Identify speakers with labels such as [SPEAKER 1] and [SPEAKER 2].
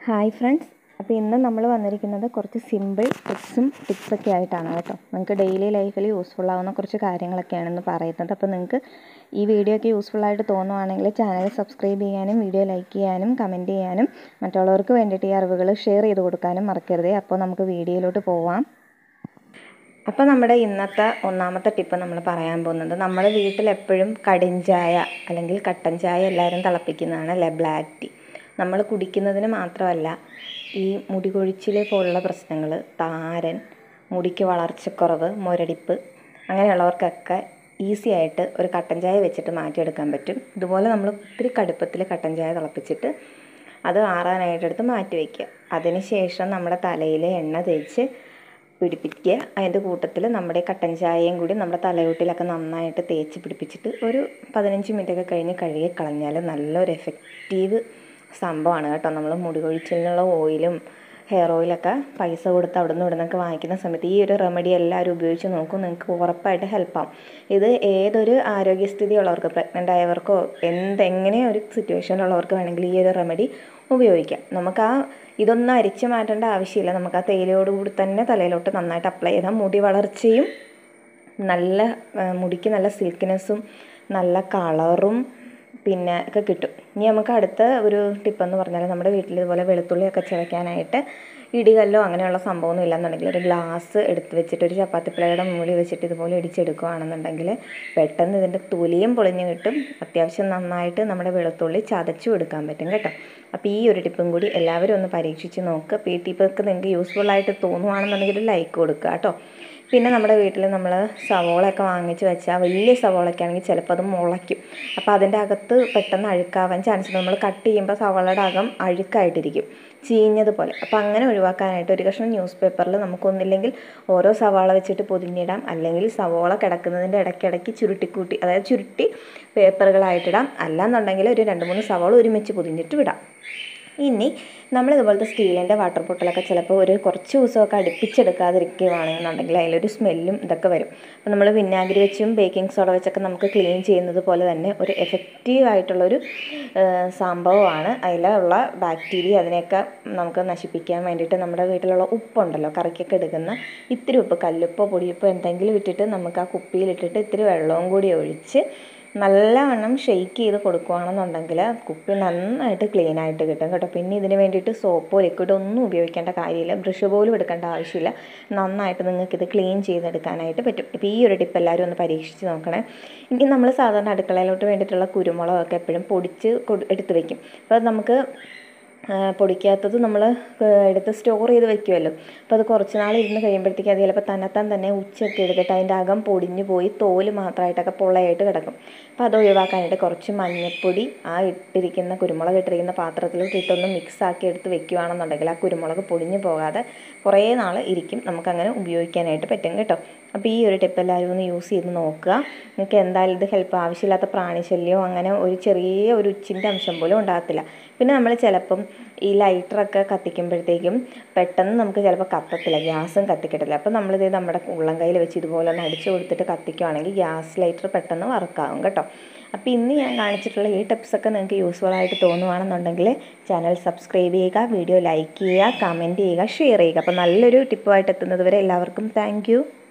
[SPEAKER 1] Hi friends, അപ്പോൾ ഇന്ന് നമ്മൾ വന്നിരിക്കുന്നത് കുറച്ച് സിമ്പിൾ ടിപ്സൊക്കെ ആയിട്ടാണ് കേട്ടോ. നിങ്ങൾക്ക് ഡെയിലി ലൈഫിൽ യൂസ്ഫുൾ ആവുന്ന കുറച്ച് കാര്യങ്ങളൊക്കെയാണെന്ന് പറയുന്നത്. അപ്പോൾ നിങ്ങൾക്ക് ഈ വീഡിയോ ഒക്കെ യൂസ്ഫുള്ളായിട്ട് തോന്നുവാണെങ്കിൽ ചാനൽ സബ്സ്ക്രൈബ് ചെയ്യാനും വീഡിയോ ലൈക്ക് ചെയ്യാനും കമൻറ്റ് ചെയ്യാനും മറ്റുള്ളവർക്ക് വേണ്ടിയിട്ട് ഈ അറിവുകൾ ഷെയർ ചെയ്ത് കൊടുക്കാനും മറക്കരുത്. അപ്പോൾ നമുക്ക് വീഡിയോയിലോട്ട് പോവാം. അപ്പോൾ നമ്മുടെ ഇന്നത്തെ ഒന്നാമത്തെ ടിപ്പ് നമ്മൾ പറയാൻ പോകുന്നത്, നമ്മുടെ വീട്ടിലെപ്പോഴും കടുംചായ അല്ലെങ്കിൽ കട്ടൻ ചായ എല്ലാവരും തിളപ്പിക്കുന്നതാണ് അല്ലേ, ബ്ലാക്ക് ടീ. നമ്മൾ കുടിക്കുന്നതിന് മാത്രമല്ല, ഈ മുടി കൊഴിച്ചിൽ പോലുള്ള പ്രശ്നങ്ങൾ, താരൻ, മുടിക്ക് വളർച്ചക്കുറവ്, മുരടിപ്പ് അങ്ങനെയുള്ളവർക്കൊക്കെ ഈസി ആയിട്ട് ഒരു കട്ടൻ ചായ വെച്ചിട്ട് മാറ്റിയെടുക്കാൻ പറ്റും. ഇതുപോലെ നമ്മൾ ഒത്തിരി കടുപ്പത്തിൽ കട്ടൻ ചായ തിളപ്പിച്ചിട്ട് അത് ആറാനായിട്ടെടുത്ത് മാറ്റി വയ്ക്കുക. അതിന് ശേഷം നമ്മുടെ തലയിൽ എണ്ണ തേച്ച് പിടിപ്പിക്കുക. അതിൻ്റെ കൂട്ടത്തിൽ നമ്മുടെ കട്ടൻ ചായയും കൂടി നമ്മുടെ തലയോട്ടിലൊക്കെ നന്നായിട്ട് തേച്ച് പിടിപ്പിച്ചിട്ട് ഒരു 15 മിനിറ്റൊക്കെ കഴിഞ്ഞ് കഴുകി കളഞ്ഞാൽ നല്ലൊരു എഫക്റ്റീവ് സംഭവമാണ് കേട്ടോ. നമ്മൾ മുടി കൊഴിച്ചിലിനുള്ള ഓയിലും ഹെയർ ഓയിലൊക്കെ പൈസ കൊടുത്ത് അവിടെ നിന്ന് ഇവിടെ നിന്നൊക്കെ വാങ്ങിക്കുന്ന സമയത്ത് ഈ ഒരു റെമഡി എല്ലാവരും ഉപയോഗിച്ച് നോക്കും. നിങ്ങൾക്ക് ഉറപ്പായിട്ട് ഹെൽപ്പാവും. ഇത് ഏതൊരു ആരോഗ്യസ്ഥിതി ഉള്ളവർക്ക്, പ്രഗ്നൻ്റ് ആയവർക്കോ എങ്ങനെ ഒരു സിറ്റുവേഷനിലുള്ളവർക്ക് വേണമെങ്കിൽ ഈ ഒരു റെമഡി ഉപയോഗിക്കാം. നമുക്ക് ഇതൊന്നും അരിച്ച് മാറ്റേണ്ട ആവശ്യമില്ല. നമുക്ക് ആ തേയിലയോടുകൂടി തന്നെ തലയിലോട്ട് നന്നായിട്ട് അപ്ലൈ ചെയ്താൽ മുടി വളർച്ചയും മുടിക്ക് നല്ല സിൽക്കിനെസ്സും നല്ല കളറും പിന്നെ ഒക്കെ കിട്ടും. ഇനി നമുക്ക് അടുത്ത ഒരു ടിപ്പെന്ന് പറഞ്ഞാൽ, നമ്മുടെ വീട്ടിൽ ഇതുപോലെ വെളുത്തുള്ളിയൊക്കെ ചതയ്ക്കാനായിട്ട് ഇടികല്ലോ അങ്ങനെയുള്ള സംഭവമൊന്നും ഇല്ലെന്നുണ്ടെങ്കിൽ ഒരു ഗ്ലാസ് എടുത്ത് വെച്ചിട്ട് ഒരു ചപ്പാത്തി പ്ലേയുടെ മുകളിൽ വെച്ചിട്ട് ഇതുപോലെ ഇടിച്ചെടുക്കുകയാണെന്നുണ്ടെങ്കിൽ പെട്ടെന്ന് ഇതിൻ്റെ തൊലിയും പൊളിഞ്ഞ് കിട്ടും. അത്യാവശ്യം നന്നായിട്ട് നമ്മുടെ വെളുത്തുള്ളി ചതച്ചും എടുക്കാൻ പറ്റും കേട്ടോ. അപ്പോൾ ഈ ഒരു ടിപ്പും കൂടി എല്ലാവരും ഒന്ന് പരീക്ഷിച്ച് നോക്കുക. അപ്പോൾ ഈ ടിപ്പൊക്കെ നിങ്ങൾക്ക് യൂസ്ഫുള്ളായിട്ട് തോന്നുവാണെന്നുണ്ടെങ്കിൽ ലൈക്ക് കൊടുക്കുക കേട്ടോ. പിന്നെ നമ്മുടെ വീട്ടിൽ നമ്മൾ സവോളയൊക്കെ വാങ്ങിച്ച് വെച്ചാൽ, വലിയ സവോളയൊക്കെ ആണെങ്കിൽ ചിലപ്പോൾ അത് മുളയ്ക്കും. അപ്പോൾ അതിൻ്റെ അകത്ത് പെട്ടെന്ന് അഴുക്കാവാൻ ചാൻസ് ഉണ്ട്. നമ്മൾ കട്ട് ചെയ്യുമ്പോൾ സവോളയുടെ അകം അഴുക്കായിട്ടിരിക്കും, ചീഞ്ഞതുപോലെ. അപ്പോൾ അങ്ങനെ ഒഴിവാക്കാനായിട്ട് ഒരു കഷ്ണം ന്യൂസ് പേപ്പറിൽ നമുക്കൊന്നില്ലെങ്കിൽ ഓരോ സവാള വെച്ചിട്ട് പൊതിഞ്ഞിടാം, അല്ലെങ്കിൽ സവോള കിടക്കുന്നതിൻ്റെ ഇടയ്ക്കിടയ്ക്ക് ചുരുട്ടിക്കൂട്ടി, അതായത് ചുരുട്ടി പേപ്പറുകളായിട്ടിടാം. അല്ലാന്നുണ്ടെങ്കിൽ ഒരു 2-3 സവാള ഒരുമിച്ച് പൊതിഞ്ഞിട്ട് വിടാം. ഇനി നമ്മളിതുപോലത്തെ സ്റ്റീലിൻ്റെ വാട്ടർ ബോട്ടിലൊക്കെ ചിലപ്പോൾ ഒരു കുറച്ച് ദിവസമൊക്കെ അടുപ്പിച്ചെടുക്കാതിരിക്കുകയാണെന്നുണ്ടെങ്കിൽ അതിലൊരു സ്മെല്ലും ഇതൊക്കെ വരും. അപ്പോൾ നമ്മൾ വിനാഗിരി വെച്ചും ബേക്കിംഗ് സോഡ വെച്ചൊക്കെ നമുക്ക് ക്ലീൻ ചെയ്യുന്നത് പോലെ തന്നെ ഒരു എഫക്റ്റീവായിട്ടുള്ളൊരു സംഭവമാണ്. അതിലുള്ള ബാക്ടീരിയ അതിനെയൊക്കെ നമുക്ക് നശിപ്പിക്കാൻ വേണ്ടിയിട്ട് നമ്മുടെ വീട്ടിലുള്ള ഉപ്പുണ്ടല്ലോ, കറിക്കൊക്കെ എടുക്കുന്ന ഇത്തിരി ഉപ്പ്, കല്ലുപ്പോ പൊടിയുപ്പോ എന്തെങ്കിലും ഇട്ടിട്ട് നമുക്ക് ആ കുപ്പിയിലിട്ടിട്ട് ഇത്തിരി വെള്ളവും കൂടി ഒഴിച്ച് നല്ലവണ്ണം ഷെയ്ക്ക് ചെയ്ത് കൊടുക്കുകയാണെന്നുണ്ടെങ്കിൽ കുപ്പി നന്നായിട്ട് ക്ലീൻ ആയിട്ട് കിട്ടും കേട്ടോ. പിന്നെ ഇതിന് വേണ്ടിയിട്ട് സോപ്പോ ലിക്വിഡോ ഒന്നും ഉപയോഗിക്കേണ്ട കാര്യമില്ല, ബ്രഷ് പോലും എടുക്കേണ്ട ആവശ്യമില്ല. നന്നായിട്ട് നിങ്ങൾക്കിത് ക്ലീൻ ചെയ്തെടുക്കാനായിട്ട് പറ്റും. ഇപ്പോൾ ഈ ഒരു ടിപ്പ് എല്ലാവരും ഒന്ന് പരീക്ഷിച്ച് നോക്കണേ. ഇനി നമ്മൾ സാധാരണ അടുക്കളയിലോട്ട് വേണ്ടിയിട്ടുള്ള കുരുമുളകൊക്കെ എപ്പോഴും പൊടിച്ച് എടുത്ത് വയ്ക്കും. അപ്പോൾ അത് നമുക്ക് പൊടിക്കാത്തത് നമ്മൾ എടുത്ത് സ്റ്റോർ ചെയ്ത് വെക്കുമല്ലോ. അപ്പോൾ അത് കുറച്ച് നാൾ ഇരുന്ന് കഴിയുമ്പോഴത്തേക്ക് അത് ചിലപ്പോൾ തന്നെ ഉച്ചയൊക്കെ എടുത്തിട്ട് അതിൻ്റെ അകം പൊടിഞ്ഞു പോയി തോല് മാത്രമായിട്ടൊക്കെ പൊള്ളയായിട്ട് കിടക്കും. അപ്പോൾ അത് ഒഴിവാക്കാനായിട്ട് കുറച്ച് മഞ്ഞൾപ്പൊടി ആ കുരുമുളക് ഇട്ടിരിക്കുന്ന പാത്രത്തിലോട്ട് ഇട്ടൊന്ന് മിക്സാക്കി എടുത്ത് വെക്കുകയാണെന്നുണ്ടെങ്കിൽ ആ കുരുമുളക് പൊടിഞ്ഞു പോകാതെ കുറേ നാൾ ഇരിക്കും. നമുക്കങ്ങനെ ഉപയോഗിക്കാനായിട്ട് പറ്റും കേട്ടോ. അപ്പോൾ ഈ ഒരു ടിപ്പ് എല്ലാവരും ഒന്ന് യൂസ് ചെയ്ത് നോക്കുക. നിങ്ങൾക്ക് എന്തായാലും ഇത് ഹെൽപ്പ്. ആവശ്യമില്ലാത്ത പ്രാണിശല്യമോ അങ്ങനെ ഒരു ചെറിയ ഒരു ഉച്ചിൻ്റെ അംശം പോലും ഉണ്ടാകത്തില്ല. പിന്നെ നമ്മൾ ചിലപ്പം ഈ ലൈറ്ററൊക്കെ കത്തിക്കുമ്പോഴത്തേക്കും പെട്ടെന്ന് നമുക്ക് ചിലപ്പോൾ കത്തത്തില്ല, ഗ്യാസും കത്തിക്കിട്ടില്ല. അപ്പോൾ നമ്മളിത് നമ്മുടെ ഉള്ളം കയ്യിൽ വെച്ച് ഇതുപോലെ ഒന്ന് അടിച്ചു കൊടുത്തിട്ട് കത്തിക്കുകയാണെങ്കിൽ ഗ്യാസ് ലൈറ്റർ പെട്ടെന്ന് വർക്കാവും കേട്ടോ. അപ്പോൾ ഇന്ന് ഞാൻ കാണിച്ചിട്ടുള്ള ഈ ടിപ്സൊക്കെ നിങ്ങൾക്ക് യൂസ്ഫുള്ളായിട്ട് തോന്നുവാണെന്നുണ്ടെങ്കിൽ ചാനൽ സബ്സ്ക്രൈബ് ചെയ്യുക, വീഡിയോ ലൈക്ക് ചെയ്യുക, കമൻറ്റ് ചെയ്യുക, ഷെയർ ചെയ്യുക. അപ്പോൾ നല്ലൊരു ടിപ്പുമായിട്ട് എത്തുന്നത് വരെ എല്ലാവർക്കും താങ്ക് യു.